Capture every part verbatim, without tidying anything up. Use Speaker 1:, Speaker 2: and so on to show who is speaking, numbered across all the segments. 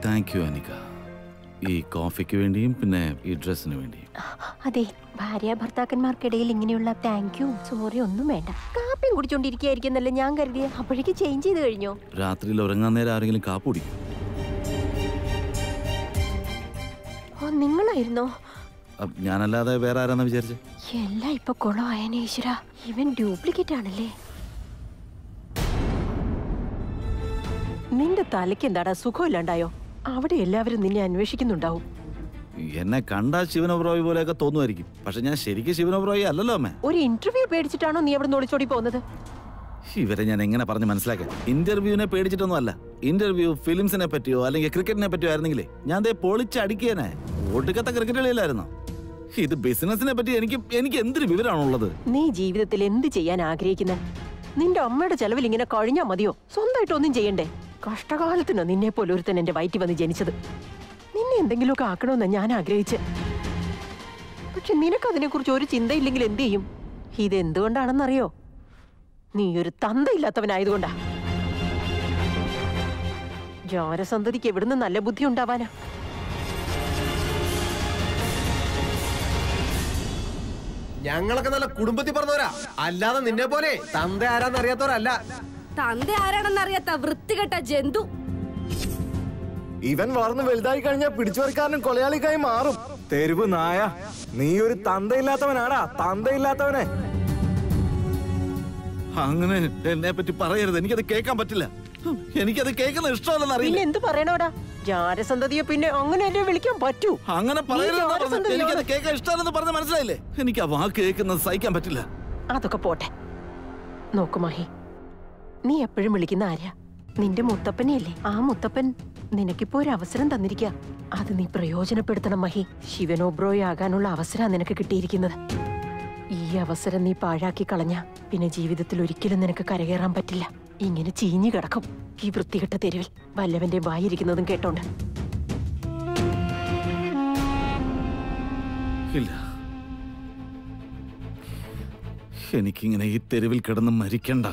Speaker 1: Thank you Anika. ഈ കോഫിക്ക് വേണ്ടിയും പിന്നെ ഈ ഡ്രസ്സിന് വേണ്ടിയും.
Speaker 2: അതെ, ഭാര്യ ഭർത്താക്കന്മാർക്കിടയിൽ ഇങ്ങനെയുള്ള താങ്ക് യു സോറി ഒന്നും വേണ്ട. കാപ്പിയും കുടിച്ചോണ്ടിരിക്കുകയായിരിക്കുന്നല്ലേ ഞാൻ കരുതിയ. അപ്പോഴേക്ക് ചേഞ്ച് ചെയ്ത് കഴിഞ്ഞോ?
Speaker 1: രാത്രിയിൽ ഉറങ്ങാൻ നേരം ആരെങ്കിലും കാപ്പ് കുടിക്കും?
Speaker 2: ഓ, നിങ്ങളായിരുന്നോ?
Speaker 1: ഞാനല്ലാതെ വേറെ ആരാന്നാ വിചാരിച്ചേ?
Speaker 2: എല്ലാം ഇപ്പൊ കുളമായനെ ഈശ്വര. ഇവൻ ഡ്യൂപ്ലിക്കേറ്റ് ആണല്ലേ. നിന്റെ തലയ്ക്ക് എന്താടാ സുഖമില്ലാണ്ടായോ? അവിടെ എല്ലാവരും നിന്നെ അന്വേഷിക്കുന്നുണ്ടാവും.
Speaker 1: എന്നെ കണ്ടാ ശിവനോബ്രോയി പോലെയൊക്കെ തോന്നുമായിരിക്കും, പക്ഷെ ഞാൻ ശരിക്കും ശിവനോബ്രോയി അല്ലല്ലോ അമ്മേ.
Speaker 2: ഒരു ഇന്റർവ്യൂ പേടിച്ചിട്ടാണോ നീ അവിടെ ഒളിച്ചോടി പോകുന്നത്?
Speaker 1: ഇവരെ ഞാൻ എങ്ങനെ പറഞ്ഞ് മനസ്സിലാക്കാം? ഇന്റർവ്യൂവിനെ പേടിച്ചിട്ടൊന്നും അല്ല. ഇന്റർവ്യൂ ഫിലിംസിനെ പറ്റിയോ അല്ലെങ്കിൽ ക്രിക്കറ്റിനെ പറ്റിയോ ആയിരുന്നെങ്കിലേ ഞാൻ ദേ പൊളിച്ചടിക്കേനെ. ഒടുക്കത്തെ ക്രിക്കറ്റ് കളിയിലായിരുന്നോ? ഇത് ബിസിനസിനെ പറ്റി എനിക്ക് എനിക്ക് എന്തൊരു വിവരമാണുള്ളത്?
Speaker 2: നീ ജീവിതത്തിൽ എന്ത് ചെയ്യാൻ ആഗ്രഹിക്കുന്നത്? നിന്റെ അമ്മയുടെ ചെലവിൽ ഇങ്ങനെ കഴിഞ്ഞാ മതിയോ? സ്വന്തമായിട്ട് ഒന്നും ചെയ്യണ്ടേ? കഷ്ടകാലത്തിനോ നിന്നെ പോലെ ഒരുത്തൻ എന്റെ വയറ്റിൽ വന്ന് ജനിച്ചത്. നിന്നെ എന്തെങ്കിലുമൊക്കെ ആക്കണമെന്ന് ഞാൻ ആഗ്രഹിച്ച്. പക്ഷെ നിനക്കതിനെ കുറിച്ച് ഒരു ചിന്തയില്ലെങ്കിൽ എന്ത് ചെയ്യും? ഇതെന്തുകൊണ്ടാണെന്നറിയോ? നീ ഒരു തന്തയില്ലാത്തവനായതുകൊണ്ടാ. ജാരസന്തതിക്ക് എവിടുന്ന് നല്ല ബുദ്ധി ഉണ്ടാവാനാ?
Speaker 3: ഞങ്ങളൊക്കെ നല്ല കുടുംബത്തിൽ പറഞ്ഞവരാ, അല്ലാതെ നിന്നെ പോലെ തന്ത ആരാന്ന് അറിയാത്തവരല്ല.
Speaker 4: തന്ത ആരാണെന്ന് അറിയാത്ത വൃത്തികെട്ട ജന്തു.
Speaker 5: ഇവൻ വളർന്ന് വലുതായി കഴിഞ്ഞാൽ പിടിച്ചുപറിക്കാരനും കൊലയാളിക്കായി മാറും. തെരുവ് നായ, നീ ഒരു തന്തയില്ലാത്തവനാടാ, തന്തയില്ലാത്തവനെ.
Speaker 1: അങ്ങനെ എന്നെ പറ്റി പറയരുത്, എനിക്കത് കേൾക്കാൻ പറ്റില്ല. എനിക്കത് കേൾക്കുന്ന ഇഷ്ടമല്ലെന്ന് അറിയില്ല.
Speaker 2: എന്ത് പറയണോടാ? ജാരസന്തതിയെ പിന്നെ അങ്ങനെ എന്നെ വിളിക്കാൻ പറ്റൂ?
Speaker 1: അങ്ങനെ പറയരുത്. എനിക്കത് കേൾക്കാൻ ഇഷ്ടമല്ലെന്ന് പറഞ്ഞ മനസ്സിലായില്ലേ? എനിക്ക് ആ വാക്ക് കേൾക്കുന്നത് സഹിക്കാൻ പറ്റില്ല.
Speaker 2: അതൊക്കെ പോട്ടെ. നോക്കു മാഹി, നീ എപ്പോഴും വിളിക്കുന്ന ആരാ? നിന്റെ മുത്തപ്പനെയല്ലേ? ആ മുത്തപ്പൻ നിനക്കിപ്പോ ഒരു അവസരം തന്നിരിക്കുക. അത് നീ പ്രയോജനപ്പെടുത്തണം മഹി. ശിവനോബ്രോയ് ആകാനുള്ള അവസരം നിനക്ക് കിട്ടിയിരിക്കുന്നത്. ഈ അവസരം നീ പാഴാക്കി കളഞ്ഞ പിന്നെ ജീവിതത്തിൽ ഒരിക്കലും നിനക്ക് കരകയറാൻ പറ്റില്ല. ഇങ്ങനെ ചീഞ്ഞു കിടക്കും ഈ വൃത്തികെട്ട തെരുവിൽ, വല്ലവന്റെ വായിരിക്കുന്നതും കേട്ടോണ്ട്.
Speaker 1: ഇല്ല, എനിക്കിങ്ങനെ ഈ തെരുവിൽ കിടന്ന് മരിക്കണ്ട.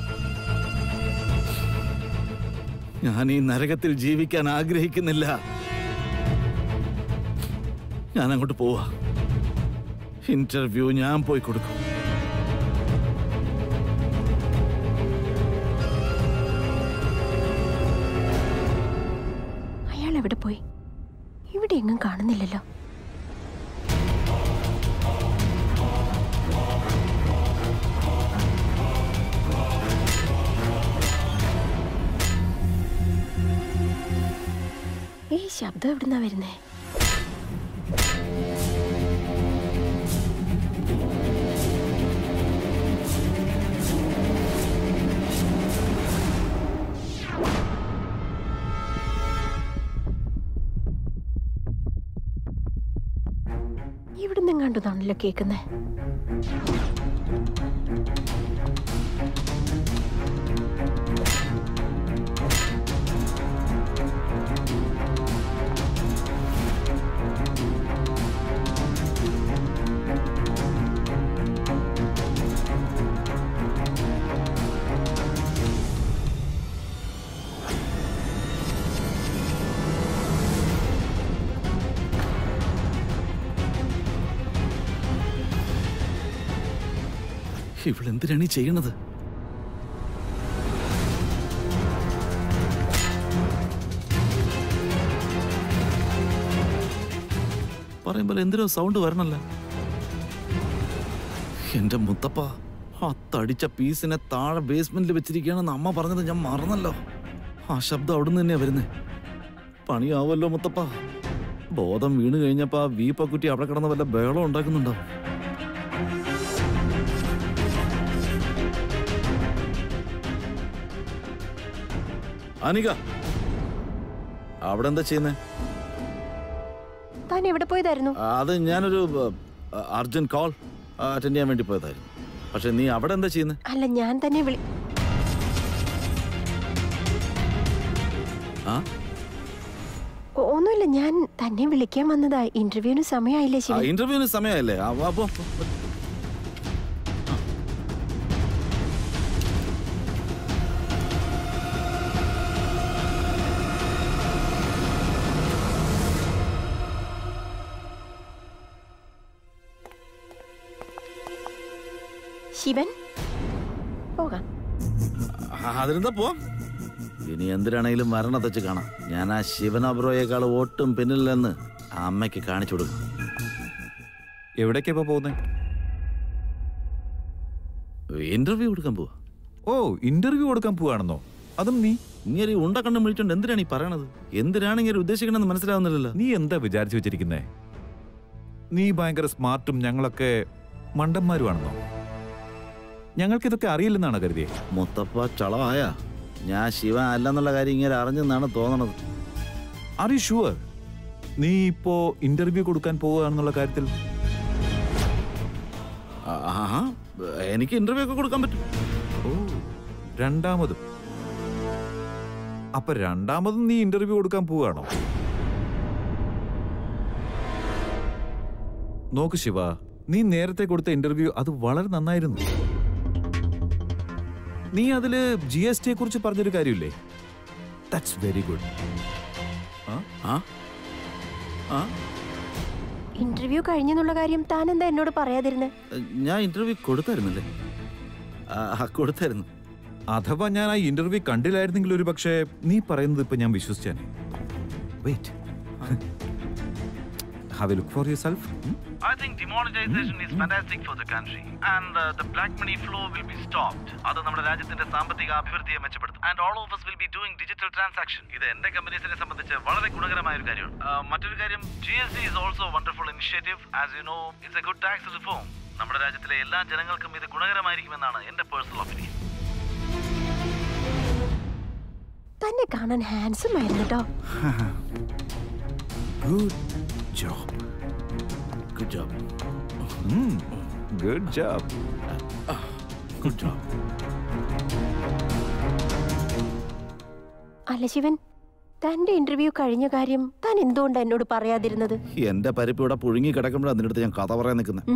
Speaker 1: ഞാൻ ഈ നരകത്തിൽ ജീവിക്കാൻ ആഗ്രഹിക്കുന്നില്ല. ഞാൻ അങ്ങോട്ട് പോവാ. ഇന്റർവ്യൂ ഞാൻ പോയി കൊടുക്കും.
Speaker 2: അയാൾ എവിടെ പോയി? ഇവിടെ എങ്ങും കാണുന്നില്ലല്ലോ. ഈ ശബ്ദം എവിടുന്നാ വരുന്നേ? ഇവിടുന്ന് കണ്ടതാണല്ലോ കേൾക്കുന്നേ.
Speaker 1: ഇവളെന്തിനാണ് ഈ ചെയ്യണത്? പറയുമ്പോൾ എന്തിനോ സൗണ്ട് വരണല്ല. എന്റെ മുത്തപ്പ, ആ തടിച്ച പീസിനെ താഴെ ബേസ്മെന്റിൽ വെച്ചിരിക്കുകയാണെന്ന് അമ്മ പറഞ്ഞത് ഞാൻ മറന്നല്ലോ. ആ ശബ്ദം അവിടുന്ന് തന്നെയാ വരുന്നേ. പണിയാവല്ലോ മുത്തപ്പ. ബോധം വീണ് കഴിഞ്ഞപ്പോ ആ വീപ്പക്കുട്ടി അവിടെ കിടന്ന് വല്ല ബഹളം ഉണ്ടാക്കുന്നുണ്ടോ? അനിക, അവിടെ എന്താ ചെയ്യുന്നേ?
Speaker 2: താൻ എവിടെ പോയതായിരുന്നു?
Speaker 1: അത് ഞാനൊരു അർജന്റ് കോൾ അറ്റൻഡ് ചെയ്യാൻ വേണ്ടി പോയതായിരുന്നു. പക്ഷെ നീ അവിടെ എന്താ ചെയ്യുന്നത്?
Speaker 2: അല്ല, ഞാൻ തന്നെ വിളി
Speaker 1: ആ
Speaker 2: ഒന്നുമില്ല, ഞാൻ തന്നെ വിളിക്കാൻ വന്നതാ. ഇന്റർവ്യൂവിന് സമയമായില്ലേ? ശരി,
Speaker 1: ഇന്റർവ്യൂവിന് സമയമായില്ലേ? അപ്പൊ
Speaker 2: ശിവൻ പോകാം.
Speaker 1: അതിനെന്താ പോ. ഇനി എന്തിനാണെങ്കിലും മരണത്തെ വെച്ച് കാണാം. ഞാൻ ആ ശിവനബ്രോയേക്കാൾ ഒട്ടും പിന്നില്ലെന്ന് ആ അമ്മയ്ക്ക് കാണിച്ചു കൊടുക്കും.
Speaker 6: എവിടേക്കാ പോകുന്നേ?
Speaker 1: ഇന്റർവ്യൂ കൊടുക്കാൻ പോവാ.
Speaker 6: ഓ, ഇന്റർവ്യൂ കൊടുക്കാൻ പോവാണെന്നോ? അതും നീ
Speaker 1: ഇങ്ങനെ ഉണ്ട കണ്ണും വിളിച്ചോണ്ട് എന്തിനാണ് ഈ പറയണത്? എന്തിനാണ് ഇങ്ങനെ ഉദ്ദേശിക്കണമെന്ന് മനസ്സിലാവുന്നില്ലല്ലോ.
Speaker 6: നീ എന്താ വിചാരിച്ചു വെച്ചിരിക്കുന്നേ? നീ ഭയങ്കര സ്മാർട്ടും ഞങ്ങളൊക്കെ മണ്ടന്മാരുമാണെന്നോ? ഞങ്ങൾക്കിതൊക്കെ അറിയില്ലെന്നാണ് കരുതിയേ?
Speaker 1: മുത്തപ്പ ചളമായ ഞാൻ ശിവ അല്ലെന്നുള്ള കാര്യം ഇങ്ങനെ അറിഞ്ഞെന്നാണ് തോന്നണത്.
Speaker 6: ആർ യു ഷുവർ നീ ഇപ്പോ ഇന്റർവ്യൂ കൊടുക്കാൻ പോവുകയാണെന്നുള്ള കാര്യത്തിൽ?
Speaker 1: ആഹാ, എനിക്ക് ഇന്റർവ്യൂ ഒക്കെ കൊടുക്കാൻ പറ്റും.
Speaker 6: ഓ, രണ്ടാമതും? അപ്പൊ രണ്ടാമതും നീ ഇന്റർവ്യൂ കൊടുക്കാൻ പോവുകയാണോ? നോക്ക് ശിവ, നീ നേരത്തെ കൊടുത്ത ഇന്റർവ്യൂ അത് വളരെ നന്നായിരുന്നു. നീ അതില് ജി എസ് ടിയെ കുറിച്ച് പറഞ്ഞൊരു കാര്യമില്ലേ? That's very good.
Speaker 2: ഇന്റർവ്യൂ കഴിഞ്ഞെന്നുള്ള കാര്യം താൻ എന്താ എന്നോട് പറയാതിരുന്നേ?
Speaker 1: ഞാൻ ഇന്റർവ്യൂ കൊടുത്തായിരുന്നല്ലേ? കൊടുത്തായിരുന്നു.
Speaker 6: അഥവാ ഞാൻ ആ ഇന്റർവ്യൂ കണ്ടില്ലായിരുന്നെങ്കിൽ ഒരു പക്ഷേ നീ പറയുന്നത് ഇപ്പൊ ഞാൻ വിശ്വസിച്ചാൻ. Wait, have a look for yourself. Hmm?
Speaker 1: I think demonetization is fantastic for the country and uh, the black money flow will be stopped. അത് നമ്മുടെ രാജ്യത്തിന്റെ സാമ്പത്തിക അഭിവൃദ്ധിയെ മെച്ചപ്പെടുത്തും. And all of us will be doing digital transaction. ഇത് എന്റെ കമ്പനീസിനെ സംബന്ധിച്ച് വളരെ ഗുണകരമായ ഒരു കാര്യമാണ്. മറ്റൊരു കാര്യം, G S T is also a wonderful initiative. As you know, it's a good tax reform. നമ്മുടെ രാജ്യത്തിലെ എല്ലാ ജനങ്ങൾക്കും ഇത് ഗുണകരമായിരിക്കുമെന്നാണ് എന്റെ പേഴ്സണൽ ഒപ്പീനിയൻ.
Speaker 2: തന്നെ കാണാൻ ഹാൻസം ആയിരുന്നു കേട്ടോ.
Speaker 6: Good job.
Speaker 1: Good job.
Speaker 6: Hmm. Good job.
Speaker 1: Good job.
Speaker 2: അല്ല ശിവൻ, തന്റെ ഇന്റർവ്യൂ കഴിഞ്ഞ കാര്യം താൻ എന്തുകൊണ്ട് എന്നോട് പറയാതിരുന്നത്?
Speaker 1: എന്റെ പരിപ്പ് ഇവിടെ പുഴുങ്ങി കിടക്കുമ്പോഴാണ് അതിനടുത്ത് ഞാൻ കഥ പറയാൻ നിൽക്കുന്നത്.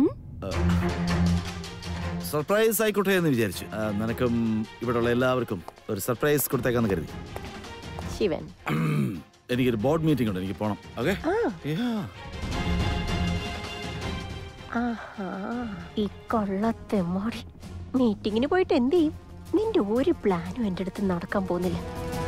Speaker 1: സർപ്രൈസ് ആയിക്കോട്ടെ എന്ന് വിചാരിച്ചു. നിനക്കും ഇവിടെയുള്ള എല്ലാവർക്കും ഒരു സർപ്രൈസ് കൊടുത്തേക്കാന്ന് കരുതി.
Speaker 2: ശിവൻ,
Speaker 1: എനിക്കൊരു ബോർഡ് മീറ്റിംഗ് ഉണ്ട്, എനിക്ക് പോണം. ഓക്കെ?
Speaker 2: ആഹാ, ഈ കൊള്ളത്തെ മോടി മീറ്റിങ്ങിന് പോയിട്ട് എന്ത് ചെയ്യും? നിന്റെ ഒരു പ്ലാനും എന്റെ അടുത്ത് നടക്കാൻ പോകുന്നില്ല.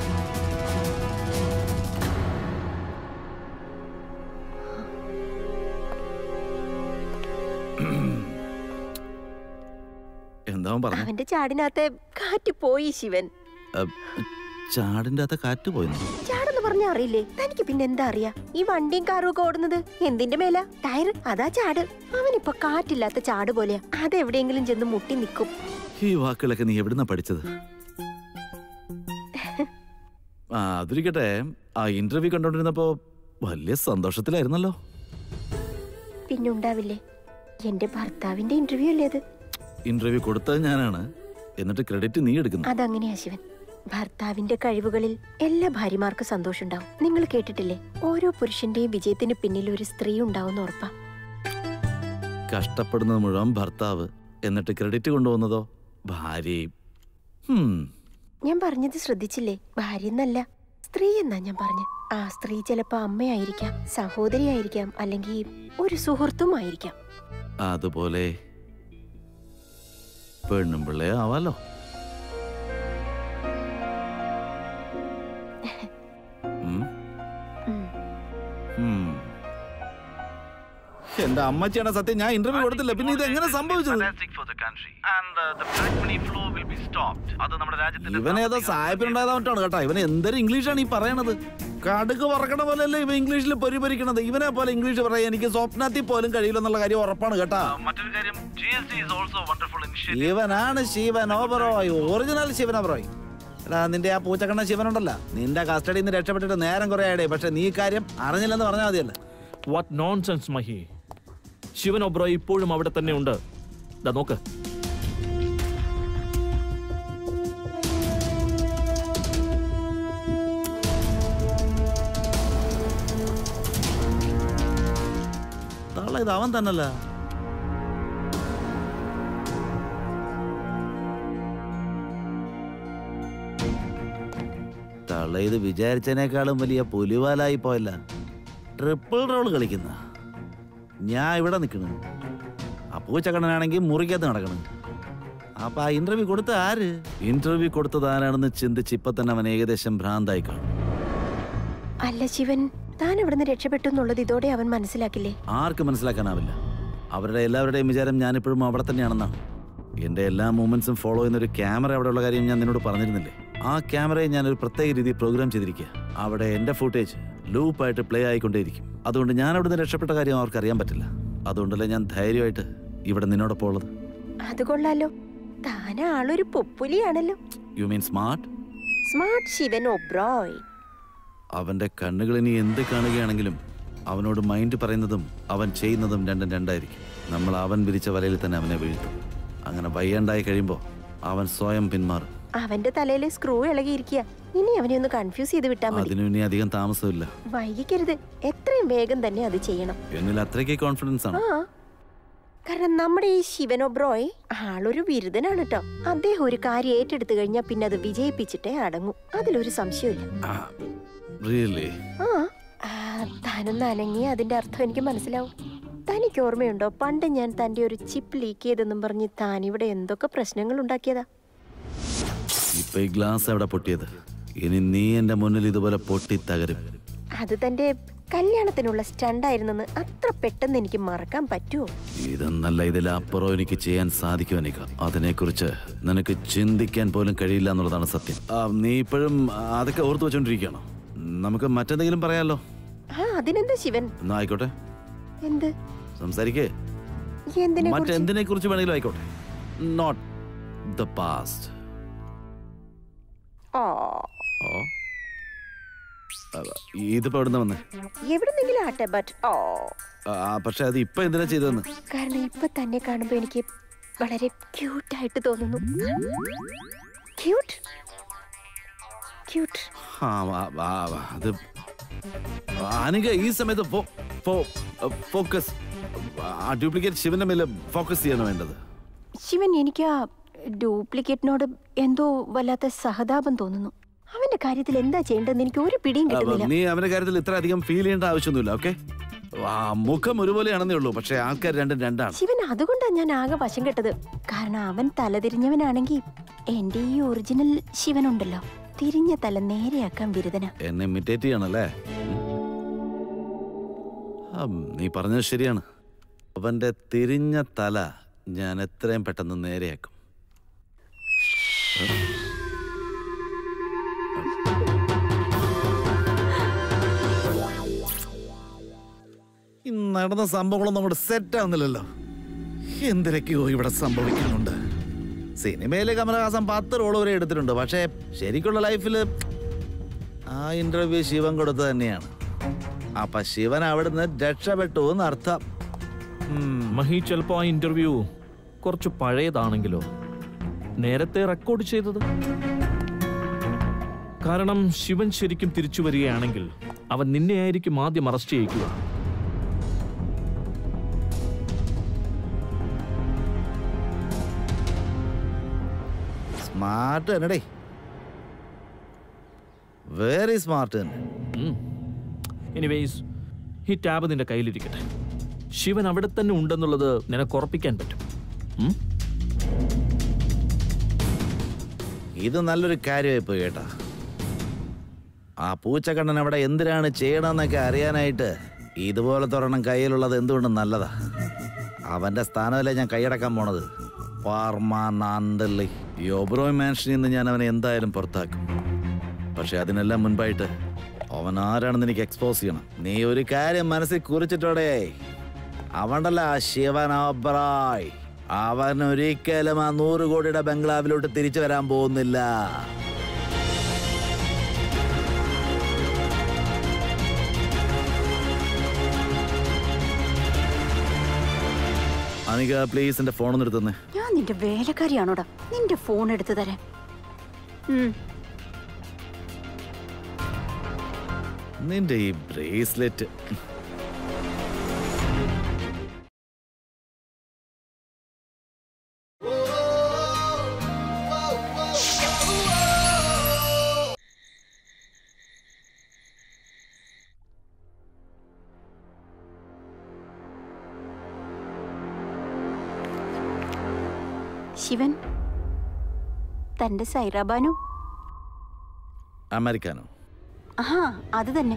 Speaker 1: എന്താ പറഞ്ഞു?
Speaker 2: അവന്റെ ചാടിനകത്തെ കാറ്റ് പോയി ശിവൻ.
Speaker 1: ചാടിന്റെ അകത്ത് കാറ്റ് പോയി?
Speaker 2: ചാടെന്ന് പറഞ്ഞ അറിയില്ലേ തനിക്ക്? പിന്നെ എന്താ അറിയാ? ഈ വണ്ടിയും കാറും ഒക്കെ ഓടുന്നത് എന്തിന്റെ മേല? ടയർ, അതാ ചാട്. അവനിപ്പൊ കാറ്റില്ലാത്ത ചാട് പോലെയാ. അതെവിടെയെങ്കിലും ചെന്ന് മുട്ടി നിക്കും.
Speaker 1: ഈ വാക്കുകളൊക്കെ നീ എവിടുന്നാ പഠിച്ചത്? ആ അതിരിക്കട്ടെ, ആ ഇന്റർവ്യൂ കണ്ടോണ്ടിരുന്നപ്പോ വലിയ സന്തോഷത്തിലായിരുന്നല്ലോ.
Speaker 2: പിന്നുണ്ടാവില്ലേ? എന്റെ ഭർത്താവിന്റെ ഇന്റർവ്യൂ അല്ലേ അത്?
Speaker 1: ഇന്റർവ്യൂ കൊടുത്തത് ഞാനാണ്, എന്നിട്ട് ക്രെഡിറ്റ് നീ എടുക്കുന്നു.
Speaker 2: അതങ്ങനെയാ ശിവൻ. ഭർത്താവിന്റെ കഴിവുകളിൽ എല്ലാ ഭാര്യമാർക്കും സന്തോഷം ഉണ്ടാവും. നിങ്ങൾ കേട്ടിട്ടില്ലേ, ഓരോ പുരുഷന്റെയും വിജയത്തിന് പിന്നിൽ ഒരു സ്ത്രീ ഉണ്ടാവുന്ന ഉറപ്പാ.
Speaker 1: കഷ്ടപ്പെടുന്നത് മുഴുവൻ ഭർത്താവ്, എന്നിട്ട് ക്രെഡിറ്റ് കൊണ്ടുപോകുന്നതോ ഭാര്യയും.
Speaker 2: ഞാൻ പറഞ്ഞത് ശ്രദ്ധിച്ചില്ലേ? ഭാര്യ എന്നല്ല, സ്ത്രീ എന്നാ ഞാൻ പറഞ്ഞു. ആ സ്ത്രീ ചിലപ്പോ അമ്മയായിരിക്കാം, സഹോദരിയായിരിക്കാം, അല്ലെങ്കിൽ ഒരു സുഹൃത്തും ആയിരിക്കാം.
Speaker 1: അതുപോലെ പെണ്ണും പിള്ളേ ആവാലോ. എന്റെ അമ്മച്ചിയാണ് സത്യം, ഞാൻ ഇന്റർവ്യൂ കൊടുത്തില്ല. പിന്നെ ഇത് എങ്ങനെ സംഭവിച്ചത്? ഇവനേതോ സായിപ്പിനുണ്ടായതായിട്ടാണ് കേട്ടോ. ഇവന് എന്തൊരു ഇംഗ്ലീഷാണ് ഈ പറയണത്. കടുക് പറക്കണ പോലെയല്ലേ ഇവ ഇംഗ്ലീഷിൽ പൊരിപരിക്കണത്. ഇവനെ പോലെ ഇംഗ്ലീഷ് പറയാൻ എനിക്ക് സ്വപ്നത്തിൽ പോലും കഴിയില്ലെന്നുള്ള കാര്യം ഉറപ്പാണ് കേട്ടാ. ഇവനാണ് ശിവൻ ഓബറോയ്, ഒറിജിനൽ ശിവൻ ഓബറോയ്. എടാ, നിന്റെ ആ പൂച്ചക്കണ്ണ ശിവനുണ്ടല്ലോ, നിന്റെ കസ്റ്റഡിയിൽ നിന്ന് രക്ഷപ്പെട്ടിട്ട് നേരം കുറെ ആയിടേ. പക്ഷെ നീ കാര്യം അറിഞ്ഞില്ലെന്ന് പറഞ്ഞാൽ മതിയല്ലേ?
Speaker 7: What nonsense Mahi. ശിവൻ ഒബ്രോയ് ഇപ്പോഴും അവിടെ തന്നെ ഉണ്ട്. ദാ നോക്ക്.
Speaker 1: തള്ള, ഇത് അവൻ തന്നല്ല. തള്ള ഇത് വിചാരിച്ചതിനേക്കാളും വലിയ പുലിവാലായി പോയല്ല. ട്രിപ്പിൾ റോൾ കളിക്കുന്ന ഞാൻ ഇവിടെ നിൽക്കണു, ആ പൂച്ചക്കണ്ണനാണെങ്കിൽ മുറിക്കകത്ത് നടക്കണം. അപ്പൊ ആ ഇന്റർവ്യൂ കൊടുത്ത ആര്? ഇന്റർവ്യൂ കൊടുത്തത് ആരാണെന്ന് ചിന്തിച്ച് ഇപ്പൊ തന്നെ അവൻ ഏകദേശം ഭ്രാന്തായി കാണും.
Speaker 2: അല്ല ശിവൻ, താൻ ഇവിടുന്ന് രക്ഷപ്പെട്ടു എന്നുള്ളത് ഇതോടെ അവൻ മനസ്സിലാക്കില്ലേ?
Speaker 1: ആർക്ക് മനസ്സിലാക്കാനാവില്ല. അവരുടെ എല്ലാവരുടെയും വിചാരം ഞാനിപ്പോഴും അവിടെ തന്നെയാണെന്നാണ്. എന്റെ എല്ലാ മൂവ്മെന്റ്സും ഫോളോ ചെയ്യുന്ന ഒരു ക്യാമറ അവിടെയുള്ള കാര്യം ഞാൻ നിന്നോട് പറഞ്ഞിരുന്നില്ലേ? ആ ക്യാമറയെ ഞാൻ ഒരു പ്രത്യേക രീതിയിൽ പ്രോഗ്രാം ചെയ്തിരിക്കുക. അവിടെ എന്റെ ഫുട്ടേജ് ലൂപ്പായിട്ട് പ്ലേ ആയിക്കൊണ്ടേയിരിക്കും. അതുകൊണ്ട് ഞാൻ അവിടുന്ന് രക്ഷപ്പെട്ട കാര്യം അവർക്ക് അറിയാൻ പറ്റില്ല. അതുകൊണ്ടല്ലേ ഞാൻ ധൈര്യമായിട്ട് ഇവിടെ നിന്നോടൊപ്പം ഉള്ളത്.
Speaker 2: അത് കൊള്ളാലോ, താൻ ആളൊരു പൊപ്പുലിയാണല്ലോ.
Speaker 1: You mean smart?
Speaker 2: Smart Shivan Oberoi.
Speaker 1: അവന്റെ കണ്ണുകൾ ഇനി എന്ത് കാണുകയാണെങ്കിലും അവനോട് മൈൻഡ് പറയുന്നതും അവൻ ചെയ്യുന്നതും രണ്ടും രണ്ടായിരിക്കും. നമ്മൾ അവൻ വിരിച്ച വലയിൽ തന്നെ അവനെ വീഴ്ത്തും. അങ്ങനെ വയ്യാണ്ടായി കഴിയുമ്പോൾ അവൻ സ്വയം പിന്മാറും.
Speaker 2: അവന്റെ തലയിൽ സ്ക്രൂ ഇളകിയിരിക്കുക. ഇനി അവനെ ഒന്ന് കൺഫ്യൂസ് ചെയ്ത് വിട്ടാൽ മതി.
Speaker 1: അതിനു ഇനി അധികം താമസമില്ല.
Speaker 2: വൈകിക്കരുത്, എത്രയും വേഗം തന്നെ അത് ചെയ്യണം.
Speaker 1: എന്നിൽ അത്രയ്ക്ക് കോൺഫിഡൻസ് ആണ്.
Speaker 2: ആ, കാരണം നമ്മുടെ ഈ ശിവൻ ഒബ്രോയ് ആളൊരു ബിരുദനാണ് കേട്ടോ. അദ്ദേഹം ഒരു കാര്യം ഏറ്റെടുത്തു കഴിഞ്ഞാൽ പിന്നെ അത് വിജയിപ്പിച്ചിട്ടേ അടങ്ങൂ. അതിലൊരു സംശയമില്ല.
Speaker 1: റിയലി?
Speaker 2: ആ, താനൊന്ന് അനങ്ങി അതിന്റെ അർത്ഥം എനിക്ക് മനസ്സിലാവും. തനിക്ക് ഓർമ്മയുണ്ടോ, പണ്ട് ഞാൻ തന്റെ ഒരു ചിപ്പ് ലീക്ക് ചെയ്തെന്നും പറഞ്ഞ് താൻ ഇവിടെ എന്തൊക്കെ പ്രശ്നങ്ങൾ ഉണ്ടാക്കിയതാ?
Speaker 1: ഇപ്പൊ ഈ ഗ്ലാസ് എവിടെ പൊട്ടിയത്? ഇനി നീ എന്റെ മുന്നിൽ ഇതുപോലെ പൊട്ടി തകരും.
Speaker 2: അത് തന്റെ കല്യാണത്തിനുള്ള സ്റ്റണ്ടായിരുന്നെന്ന് അത്ര പെട്ടെന്ന് എനിക്ക് മറക്കാൻ പറ്റുമോ?
Speaker 1: ഇതെന്നല്ല, ഇതിലപ്പുറം എനിക്ക് ചെയ്യാൻ സാധിക്കും എനിക്ക്. അതിനെക്കുറിച്ച് നിനക്ക് ചിന്തിക്കാൻ പോലും കഴിയില്ല എന്നുള്ളതാണ് സത്യം. നീ ഇപ്പോഴും അതൊക്കെ ഓർത്തു വെച്ചോണ്ടിരിക്കുകയാണോ? നമുക്ക് മറ്റെന്തെങ്കിലും പറയാലോ?
Speaker 2: ആ, അതിനെന്താ ശിവൻ?
Speaker 1: എന്നാ ആയിക്കോട്ടെ.
Speaker 2: എന്ത്
Speaker 1: സംസാരിക്കേ? മറ്റെന്തിനെ കുറിച്ച് വേണമെങ്കിലും ആയിക്കോട്ടെ. Not the past. ഇതിപ്പോ എവിടുന്ന വന്നേ?
Speaker 2: എവിടുന്നെങ്കിലും ആട്ടെ, ബട്ട് ഓ
Speaker 1: പക്ഷെ അത് ഇപ്പൊ എന്തിനാ ചെയ്തെന്ന്?
Speaker 2: കാരണം ഇപ്പൊ തന്നെ കാണുമ്പോ എനിക്ക് വളരെ ക്യൂട്ടായിട്ട് തോന്നുന്നു. Cute cute.
Speaker 1: അത് അനിക ഈ സമയത്ത് ഫോക്കസ് ആ ഡ്യൂപ്ലിക്കേറ്റ് ശിവന്റെ മേലെ ഫോക്കസ് ചെയ്യാണ് വേണ്ടത്.
Speaker 2: ശിവൻ, എനിക്ക് ആ ഡ്യൂപ്ലിക്കേറ്റിനോട് എന്തോ വല്ലാത്ത സഹതാപം തോന്നുന്നു. അവന്റെ കാര്യത്തിൽ എന്താ ചെയ്യേണ്ടതെന്ന് എനിക്ക് ഒരു പിടിയും കിട്ടുന്നില്ല.
Speaker 1: നീ അവന്റെ കാര്യത്തിൽ ഇത്ര അധികം ഫീൽ ചെയ്യേണ്ട ആവശ്യമൊന്നുമില്ല. ഓക്കെ, മുഖം ഒരുപോലെയാണെന്നേ ഉള്ളൂ, പക്ഷെ ആൾക്കാർ രണ്ടും രണ്ടാണ്.
Speaker 2: ശിവൻ, അതുകൊണ്ടാണ് ഞാൻ ആകെ വശം കെട്ടത്. കാരണം അവൻ തലതിരിഞ്ഞവനാണെങ്കിൽ എന്റെ ഈ ഒറിജിനൽ ശിവൻ ഉണ്ടല്ലോ, തിരിഞ്ഞ തല നേരെയാക്കാൻ ബിരുദന.
Speaker 1: എന്നെ ഇമിറ്റേറ്റ് ചെയ്യണല്ലേ? നീ പറഞ്ഞത് ശരിയാണ്. അവന്റെ തിരിഞ്ഞ തല ഞാൻ എത്രയും പെട്ടെന്ന് നേരെയാക്കും. ഈ നടന്ന സംഭവങ്ങളൊന്നും അങ്ങോട്ട് സെറ്റ് ആവുന്നില്ലല്ലോ. എന്തിനൊക്കെയോ ഇവിടെ സംഭവിക്കുന്നുണ്ട്. സിനിമയിലെ കമലഹാസൻ പത്ത് റോള് വരെ എടുത്തിട്ടുണ്ട്, പക്ഷേ ശരിക്കുള്ള ലൈഫില് ആ ഇന്റർവ്യൂ ശിവൻ കൊടുത്തത് തന്നെയാണ്. അപ്പൊ ശിവൻ അവിടുന്ന് രക്ഷപ്പെട്ടു എന്നർത്ഥം.
Speaker 7: മഹി, ചിലപ്പോ ആ ഇന്റർവ്യൂ കുറച്ച് പഴയതാണെങ്കിലോ, നേരത്തെ റെക്കോർഡ് ചെയ്തത്. കാരണം ശിവൻ ശരിക്കും തിരിച്ചു വരികയാണെങ്കിൽ അവൻ നിന്നെ ആയിരിക്കും ആദ്യം അറസ്റ്റ് ചെയ്യിക്കുക.
Speaker 1: സ്മാർട്ട് തന്നെ, വെരി സ്മാർട്ട് തന്നെ.
Speaker 7: എനിവേസ്, ഈ ടാബ് നിന്റെ കയ്യിലിരിക്കട്ടെ. ശിവൻ അവിടെ തന്നെ ഉണ്ടെന്നുള്ളത് നിനക്ക് ഉറപ്പിക്കാൻ പറ്റും.
Speaker 1: ഇത് നല്ലൊരു കാര്യമായി പോയി കേട്ടാ. ആ പൂച്ചക്കണ്ണൻ അവിടെ എന്തിനാണ് ചെയ്യണമെന്നൊക്കെ അറിയാനായിട്ട് ഇതുപോലത്തെ ഒരെണ്ണം കയ്യിലുള്ളത് എന്തുകൊണ്ടും നല്ലതാ. അവന്റെ സ്ഥാനമല്ലേ ഞാൻ കൈയടക്കാൻ പോണത്. പാർമാനാന്തല്ലി ഈ ഒബ്രോയ് മാൻഷനിൽ നിന്ന് ഞാൻ അവനെ എന്തായാലും പുറത്താക്കും. പക്ഷെ അതിനെല്ലാം മുൻപായിട്ട് അവൻ ആരാണെന്ന് എനിക്ക് എക്സ്പോസ് ചെയ്യണം. നീ ഒരു കാര്യം മനസ്സിൽ കുറിച്ചിട്ടോടെ, അവണ്ടല്ല ശിവൻ ഒബ്രോയ്, അവൻ ഒരിക്കലും ആ നൂറ് കോടിയുടെ ബംഗ്ലാവിലോട്ട് തിരിച്ചു വരാൻ പോകുന്നില്ല. അനിക, പ്ലീസ് എന്റെ ഫോൺ ഒന്ന് എടുത്തന്നെ.
Speaker 2: ഞാൻ നിന്റെ വേലക്കാരിയാണോടാ, നിന്റെ ഫോൺ എടുത്തു തരാൻ?
Speaker 1: നിന്റെ ഈ ബ്രേസ്ലെറ്റ്
Speaker 2: ശിവൻ,
Speaker 8: തന്റെ സൈറാബാനു.
Speaker 1: അമേരിക്കാനോ?
Speaker 8: ആ അത് തന്നെ.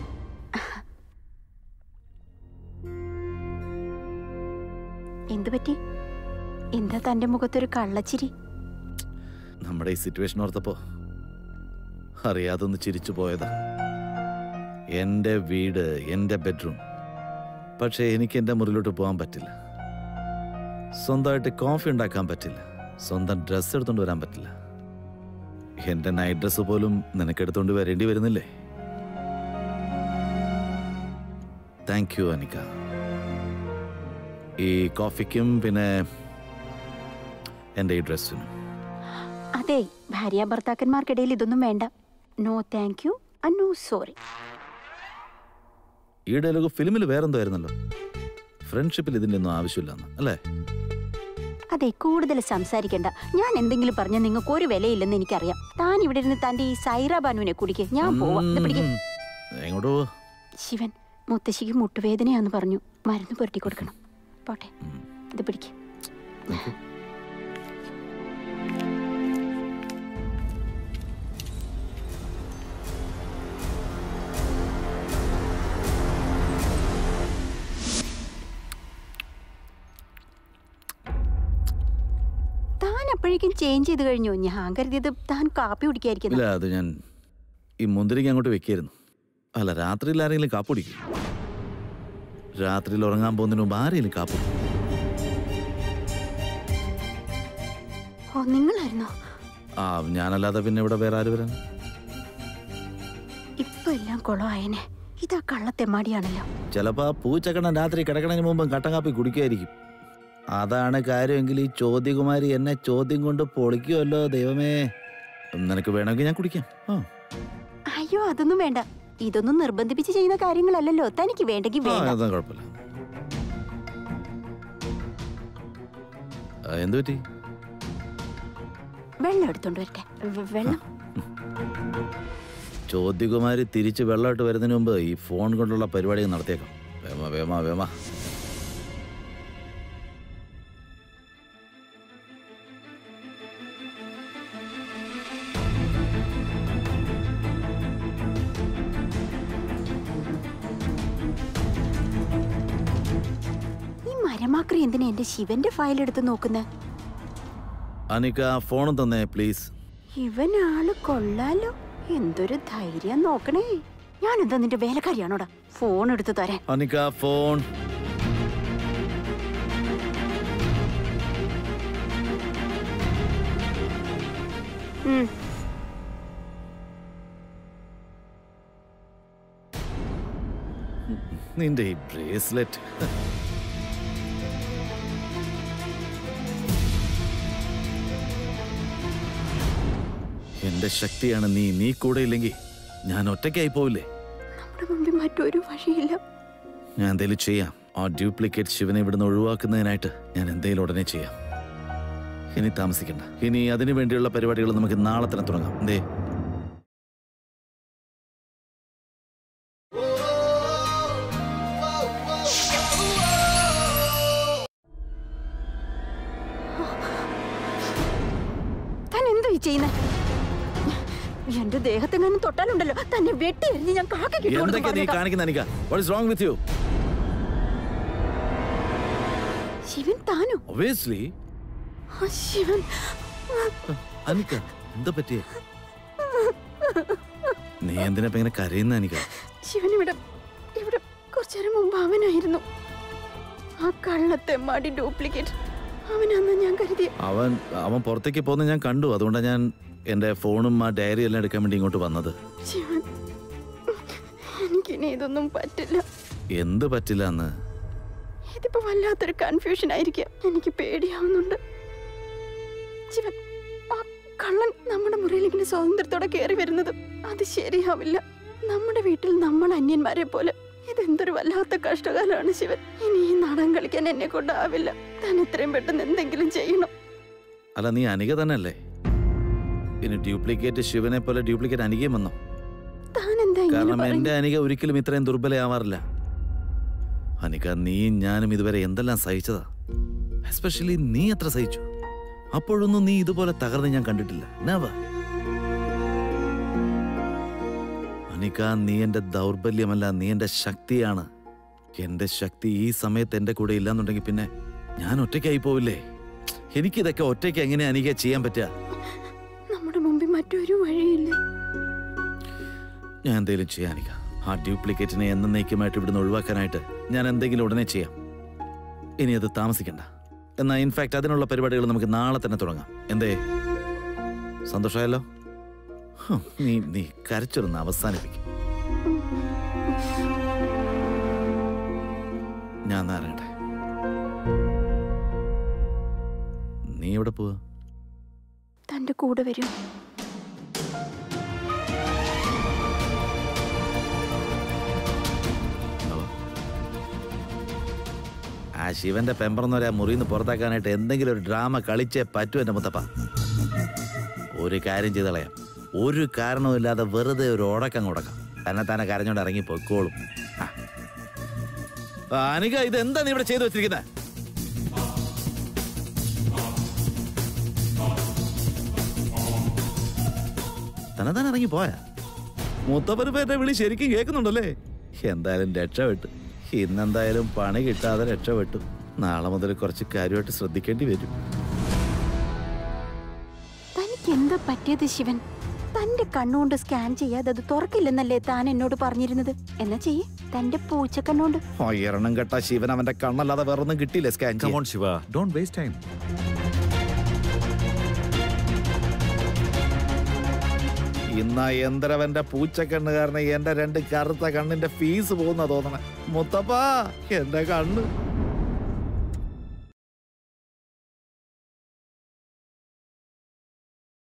Speaker 8: എന്തു പറ്റി? എന്താ തന്റെ മുഖത്തൊരു കള്ളച്ചിരി?
Speaker 1: നമ്മുടെ ഈ സിറ്റുവേഷൻ ഓർത്തപ്പോ അറിയാതൊന്ന് ചിരിച്ചു പോയതാ. എന്റെ വീട്, എന്റെ ബെഡ്റൂം. പക്ഷെ എനിക്ക് എന്റെ മുറിയിലോട്ട് പോകാൻ പറ്റില്ല. സ്വന്തമായിട്ട് കോഫി ഉണ്ടാക്കാൻ പറ്റില്ല. സ്വന്തം ഡ്രസ്സ് എടുത്തോണ്ട് വരാൻ പറ്റില്ല. എന്റെ നൈറ്റ് ഡ്രസ്സ് പോലും നിനക്കെടുത്തോണ്ട് വരേണ്ടി വരുന്നില്ലേ? Thank you Anika. ഈ കോഫിക്കും പിന്നെ എന്റെ ഈ ഡ്രസ്സിനും.
Speaker 8: അതെ, ഭാര്യ ഭർത്താക്കന്മാർക്കിടയിൽ ഇതൊന്നും വേണ്ട. No thank you, no sorry.
Speaker 1: ഈ ഡയലോഗ് ഫിലിമിൽ വേറെന്തോ ആയിരുന്നല്ലോ. ഫ്രണ്ട്ഷിപ്പിൽ ഇതിന്റെ ഒന്നും ആവശ്യമില്ലെന്ന് അല്ലേ?
Speaker 8: അതെ, കൂടുതൽ സംസാരിക്കണ്ട. ഞാൻ എന്തെങ്കിലും പറഞ്ഞ നിങ്ങൾക്ക് ഒരു വിലയില്ലെന്ന് എനിക്കറിയാം. താൻ ഇവിടെ ഇരുന്ന് തന്റെ ഈ സൈറാബാനുവിനെ കുടിക്ക്. ഞാൻ പോവാം.
Speaker 1: എങ്ങോട്ട് പോവാ?
Speaker 8: ശിവൻ, മുത്തശ്ശിക്ക് മുട്ടുവേദനയാന്ന് പറഞ്ഞു. മരുന്ന് പുരട്ടി കൊടുക്കണം. പോട്ടെ, ഇത് പിടിക്ക്. അപ്പോഴേക്കും ചേഞ്ച് ചെയ്ത് കഴിഞ്ഞു. ഞാൻ കരുതിയത് താൻ കാപ്പി കുടിക്കായിരിക്കും.
Speaker 1: അത് ഞാൻ ഈ മുന്തിരിക്ക് അങ്ങോട്ട് വെക്കായിരുന്നു. അല്ല, രാത്രിയിൽ ആരെങ്കിലും കാപ്പി കുടിക്കും? രാത്രിയിൽ ഉറങ്ങാൻ പോകുന്നതിന് മുമ്പ് ആരെങ്കിലും കാപ്പി?
Speaker 8: ഓ, നിങ്ങളായിരുന്നോ?
Speaker 1: ആ, ഞാനല്ലാതെ പിന്നെ ഇവിടെ വേറെ ആര് വരാൻ?
Speaker 8: ഇപ്പൊ എല്ലാം കുളമായനെ. ഇതാ കള്ളത്തെമ്മാടിയാണല്ലോ.
Speaker 1: ചിലപ്പോ ആ പൂച്ചക്കണ്ണൻ രാത്രി കിടക്കണതിന് മുമ്പ് കട്ടൻ കാപ്പി കുടിക്കുമായിരിക്കും. അതാണ് കാര്യമെങ്കിൽ ഈ ചോദ്യകുമാരി എന്നെ ചോദ്യം കൊണ്ട് പൊളിക്കുമല്ലോ. ദൈവമേ, നിനക്ക് വേണമെങ്കിൽ ഞാൻ കുടിക്കാം.
Speaker 8: അയ്യോ, അതൊന്നും വേണ്ട. ഇതൊന്നും നിർബന്ധിപ്പിച്ച് ചെയ്യുന്ന കാര്യങ്ങളല്ലല്ലോ. തനിക്ക് വേണ്ടെങ്കിൽ വേണ്ട.
Speaker 1: കുഴപ്പമില്ല. എന്തു പറ്റി?
Speaker 8: വെള്ളം എടുത്തോണ്ട് വരട്ടെ. വെള്ളം.
Speaker 1: ചോദ്യകുമാരി തിരിച്ച് വെള്ളമായിട്ട് വരുന്നതിന് മുമ്പ് ഈ ഫോൺ കൊണ്ടുള്ള പരിപാടി നടത്തിയേക്കാം. വേമ വേമ വേമ.
Speaker 8: മരമാക്രി എന്തിനാ എന്റെ ശിവന്റെ ഫയൽ എടുത്ത് നോക്കുന്നേ?
Speaker 1: അനിക, ഫോണും തന്നെ പ്ലീസ്.
Speaker 8: ഇവൻ ആള് കൊള്ളാലോ. എന്തൊരു ധൈര്യം നോക്കണേ. ഞാൻ എന്താ നിന്റെ വേലക്കാരിയാണോടാ ഫോൺ എടുത്ത് തരാൻ?
Speaker 1: അനിക, ഫോൺ. നിന്റെ ഈ ബ്രേസ്ലെറ്റ്. എന്റെ ശക്തിയാണ് നീ. നീ കൂടെ ഇല്ലെങ്കിൽ ഞാൻ ഒറ്റയ്ക്കായി പോവില്ലേ?
Speaker 8: നമ്മുടെ മുമ്പിൽ മറ്റൊരു വഴിയില്ല.
Speaker 1: ഞാൻ എന്തേലും ചെയ്യാം. ആ ഡ്യൂപ്ലിക്കേറ്റ് ശിവനെ ഇവിടുന്ന് ഒഴിവാക്കുന്നതിനായിട്ട് ഞാൻ എന്തേലും ഉടനെ ചെയ്യാം. ഇനി താമസിക്കണ്ട. ഇനി അതിനു വേണ്ടിയുള്ള പരിപാടികൾ നമുക്ക് നാളെ തന്നെ തുടങ്ങാം. എന്തേ?
Speaker 8: താൻ എന്താ ഈ ചെയ്യുന്നത്? എന്റെ ദേഹത്തെങ്ങാനും തൊട്ടാലുണ്ടല്ലോ തന്നെ വെട്ടി എറിഞ്ഞ് ഞാൻ
Speaker 1: എന്തൊക്കെയാ നീ കാണിക്കുന്ന Anika? What is wrong with you?
Speaker 8: Shivan, താനോ?
Speaker 1: Obviously.
Speaker 8: ശിവൻ.
Speaker 1: അനിക, എന്താ പറ്റിയേ? നീ എന്തിനാ ഇങ്ങനെ കരയുന്ന അനിക?
Speaker 8: ശിവൻ ഇവിടെ ഇവിടെ കുറച്ചേരം മുമ്പ് അവനായിരുന്നു ആ കള്ളത്തെമ്മാടി ഡ്യൂപ്ലിക്കേറ്റ്. അവനാന്ന് ഞാൻ കരുതി.
Speaker 1: അവൻ അവൻ പുറത്തേക്ക് പോകുന്ന ഞാൻ കണ്ടു. അതുകൊണ്ടാണ് ഞാൻ എന്റെ ഫോണും ആ ഡയറി എല്ലാം എടുക്കാൻ വേണ്ടി ഇങ്ങോട്ട് വന്നത്.
Speaker 8: ശിവൻ, എനിക്കിനി ഇതൊന്നും പറ്റില്ല.
Speaker 1: എന്ത് പറ്റില്ല എന്ന്?
Speaker 8: ഇതിപ്പോ വല്ലാത്തൊരു കൺഫ്യൂഷൻ ആയിരിക്കാം. എനിക്ക് പേടിയാവുന്നുണ്ട്. ശിവൻ, ആ കള്ളൻ നമ്മുടെ മുറിയിൽ ഇങ്ങനെ സ്വാതന്ത്ര്യത്തോടെ കയറി വരുന്നത് അത് ശരിയാവില്ല. നമ്മുടെ വീട്ടിൽ നമ്മൾ അന്യന്മാരെ പോലെ. ഇതെന്തൊരു വല്ലാത്ത കഷ്ടകാലമാണ് ശിവൻ. ഇനി ഈ നാടകം കളിക്കാൻ എന്നെ കൊണ്ടാവില്ല. താൻ എത്രയും പെട്ടെന്ന് എന്തെങ്കിലും ചെയ്യണം.
Speaker 1: അല്ല, നീ അനിക തന്നെ അല്ലേ? ഇനി ഡ്യൂപ്ലിക്കേറ്റ് ശിവനെ പോലെ ഡ്യൂപ്ലിക്കേറ്റ് അനികയും വന്നോ? കാരണം എന്റെ അനിക ഒരിക്കലും ഇത്രയും ദുർബലയാവാറില്ല. അനിക, നീയും ഞാനും ഇതുവരെ എന്തെല്ലാം സഹിച്ചതാ. എസ്പെഷ്യലി നീ എത്ര സഹിച്ചു. അപ്പോഴൊന്നും നീ ഇതുപോലെ തകർന്ന് ഞാൻ കണ്ടിട്ടില്ല. നെവർ. അനിക, നീ എന്റെ ദൗർബല്യമല്ല, നീ എന്റെ ശക്തിയാണ്. എന്റെ ശക്തി ഈ സമയത്ത് എന്റെ കൂടെ ഇല്ലാന്നുണ്ടെങ്കിൽ പിന്നെ ഞാൻ ഒറ്റയ്ക്കായി പോവില്ലേ? എനിക്കിതൊക്കെ ഒറ്റയ്ക്ക് എങ്ങനെയാ അനിക ചെയ്യാൻ പറ്റുക?
Speaker 8: നമ്മുടെ മുമ്പിൽ മറ്റൊരു വഴിയില്ല.
Speaker 1: ഞാൻ എന്തെങ്കിലും ചെയ്യാം അനിക. ആ ഡ്യൂപ്ലിക്കേറ്റിനെ എന്നേക്കുമായിട്ട് ഇവിടുന്ന് ഒഴിവാക്കാനായിട്ട് ഞാൻ എന്തെങ്കിലും ഉടനെ ചെയ്യാം. ഇനി അത് താമസിക്കണ്ട. എന്നാ ഇൻഫാക്ട് അതിനുള്ള പരിപാടികൾ നമുക്ക് നാളെ തന്നെ തുടങ്ങാം. എന്തേ, സന്തോഷമായല്ലോ? നീ നീ കരച്ചൊന്ന് അവസാനിപ്പിക്കും. ഞാൻ അറിയട്ടെ. നീ എവിടെ പോവാ?
Speaker 8: തന്റെ കൂടെ വരും.
Speaker 1: ആ ശിവന്റെ പെമ്പറന്നവരെ മുറിന്ന് പുറത്താക്കാനായിട്ട് എന്തെങ്കിലും ഒരു ഡ്രാമ കളിച്ചേ പറ്റൂ എന്റെ മുത്തപ്പ. ഒരു കാര്യം ചെയ്ത് കളയാം. ഒരു കാരണവുമില്ലാതെ വെറുതെ ഒരു ഉടക്കം കൊടുക്കാം. തന്നെ തന്നെ കരഞ്ഞോണ്ട് ഇറങ്ങി പൊയ്ക്കോളും. അനിക, ഇതെന്താ നീ ഇവിടെ ചെയ്തു വെച്ചിരിക്കുന്നത്? തന്നെ തന്നെ ഇറങ്ങി പോയാ? മുത്തപ്പന് പേരുടെ വിളി ശരിക്കും കേൾക്കുന്നുണ്ടല്ലേ? എന്തായാലും രക്ഷപ്പെട്ടു. ഇന്നെന്തായാലും പണി കിട്ടാതെ രക്ഷപ്പെട്ടു. നാളെ മുതൽ കുറച്ച് കാര്യമായിട്ട് ശ്രദ്ധിക്കേണ്ടി വരും.
Speaker 8: തനിക്ക് എന്താ പറ്റിയത് ശിവൻ? തന്റെ കണ്ണുകൊണ്ട് സ്കാൻ ചെയ്യാതെ അത് തുറക്കില്ലെന്നല്ലേ താൻ എന്നോട് പറഞ്ഞിരുന്നത്? എന്നാ ചെയ്യേ, തന്റെ പൂച്ച കണ്ണുകൊണ്ട്.
Speaker 1: എണ്ണം കെട്ട ശിവൻ അവന്റെ കണ്ണല്ലാതെ വേറൊന്നും കിട്ടിയില്ല സ്കാൻ ചെയ്യാൻ.
Speaker 6: Come on, Shiva. Don't waste time.
Speaker 1: ഇന്ന യന്ത്രവന്റെ പൂച്ചക്കണ്ണ് കാരണം എന്റെ രണ്ട് കറുത്ത കണ്ണിന്റെ ഫീസ് പോകുന്ന തോന്നണേ. മുത്തപ്പാ, എന്റെ കണ്ണ്